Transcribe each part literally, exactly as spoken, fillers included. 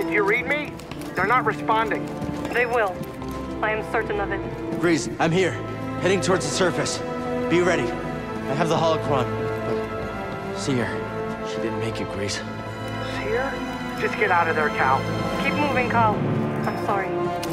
Do you read me? They're not responding. They will. I am certain of it. Grease, I'm here. Heading towards the surface. Be ready. I have the holocron. But... see her. She didn't make it, Grease. Here? Just get out of there, Cal. Keep moving, Cal. I'm sorry.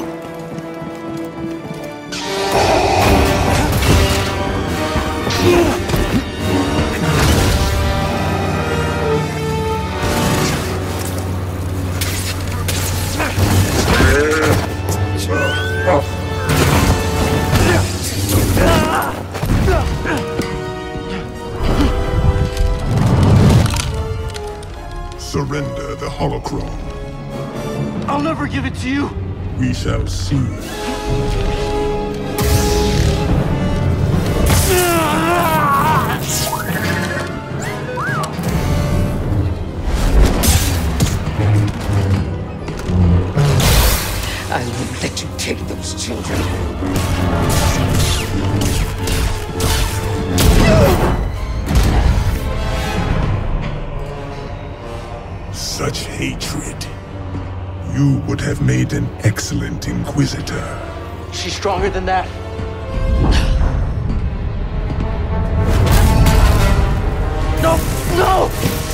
Surrender the holocron. I'll never give it to you. We shall see. I won't let you take those children. Such hatred. You would have made an excellent Inquisitor. She's stronger than that. No! No!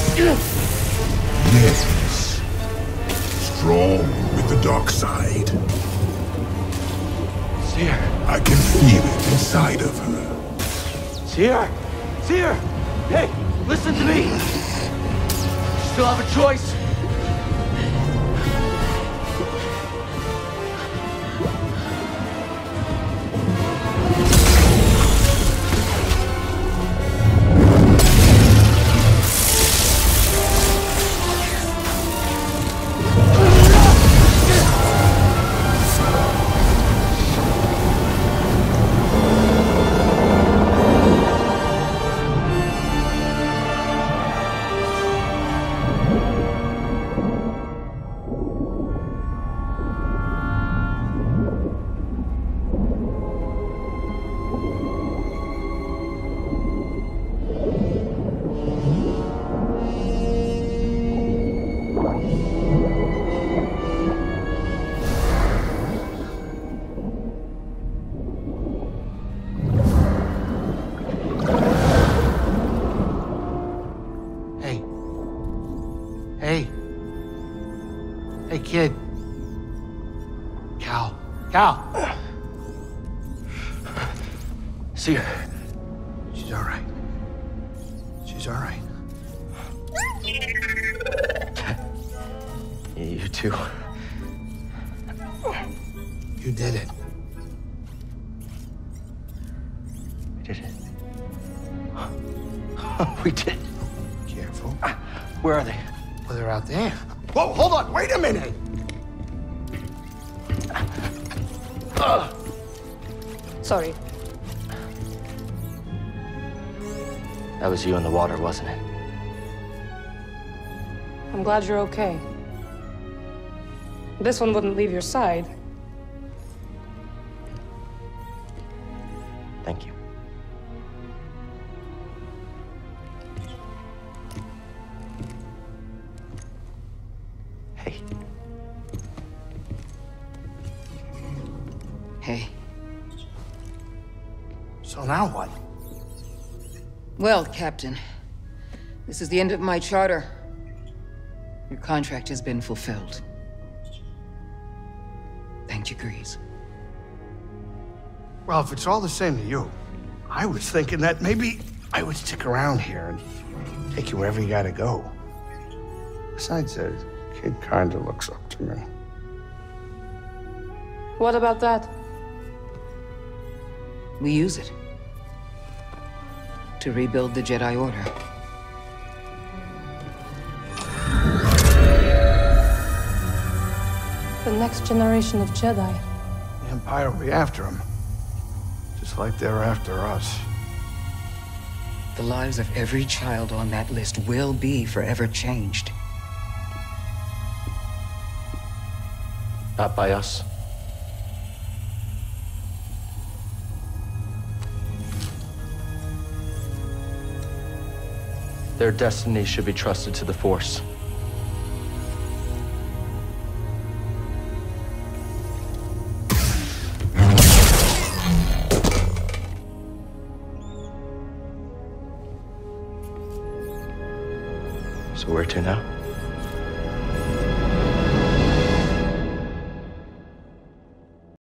Yes. Strong with the dark side. See her. I can feel it inside of her. See her. See her. Hey, listen to me. You still have a choice. Hey. Hey, kid. Cal. Cal! See her. She's all right. She's all right. You too. You did it. We did it. We did it. Careful. Where are they? Well, they're out there. Whoa, hold on. Wait a minute. Uh. Sorry. That was you in the water, wasn't it? I'm glad you're okay. This one wouldn't leave your side. Thank you. Hey. Hey. So now what? Well, Captain, this is the end of my charter. Your contract has been fulfilled. Thank you, Grease. Well, if it's all the same to you, I was thinking that maybe I would stick around here and take you wherever you gotta go. Besides, the kid kinda looks up to me. What about that? We use it to rebuild the Jedi Order. The next generation of Jedi. The Empire will be after him. Just like they're after us. The lives of every child on that list will be forever changed. Not by us. Their destiny should be trusted to the Force. So where to now?